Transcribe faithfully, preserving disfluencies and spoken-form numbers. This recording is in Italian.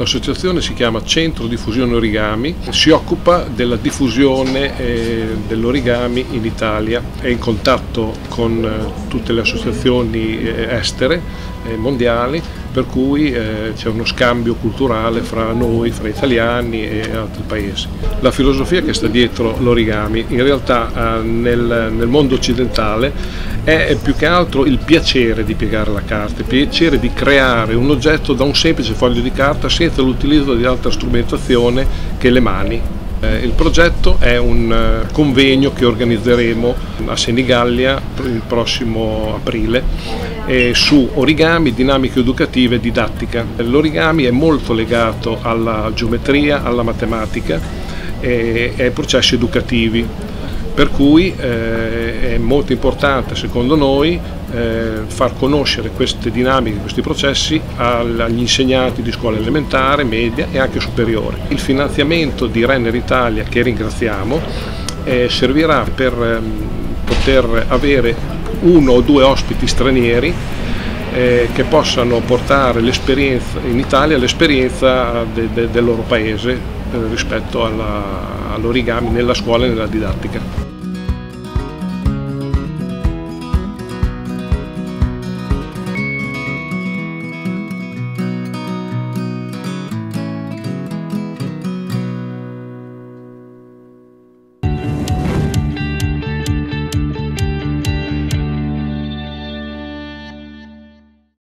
L'associazione si chiama Centro Diffusione Origami, si occupa della diffusione eh, dell'origami in Italia, è in contatto con eh, tutte le associazioni eh, estere, eh, mondiali, per cui eh, c'è uno scambio culturale fra noi, fra italiani e altri paesi. La filosofia che sta dietro l'origami in realtà eh, nel, nel mondo occidentale è più che altro il piacere di piegare la carta, il piacere di creare un oggetto da un semplice foglio di carta senza l'utilizzo di altra strumentazione che le mani. Il progetto è un convegno che organizzeremo a Senigallia il prossimo aprile su origami, dinamiche educative e didattica. L'origami è molto legato alla geometria, alla matematica e ai processi educativi, per cui eh, è molto importante secondo noi eh, far conoscere queste dinamiche, questi processi agli insegnanti di scuola elementare, media e anche superiore. Il finanziamento di Renner Italia, che ringraziamo, eh, servirà per eh, poter avere uno o due ospiti stranieri eh, che possano portare l'esperienza in Italia, l'esperienza de, de, del loro paese rispetto all'origami nella scuola e nella didattica.